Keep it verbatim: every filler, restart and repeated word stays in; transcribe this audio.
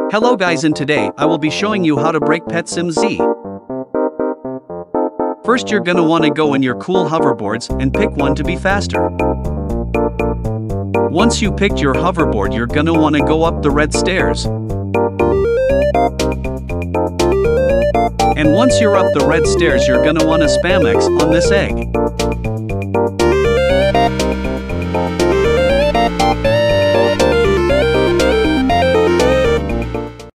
Hello guys, and today I will be showing you how to break Pet Sim Z. First you're gonna wanna go in your cool hoverboards and pick one to be faster. Once you picked your hoverboard, you're gonna wanna go up the red stairs. And once you're up the red stairs, you're gonna wanna spam X on this egg.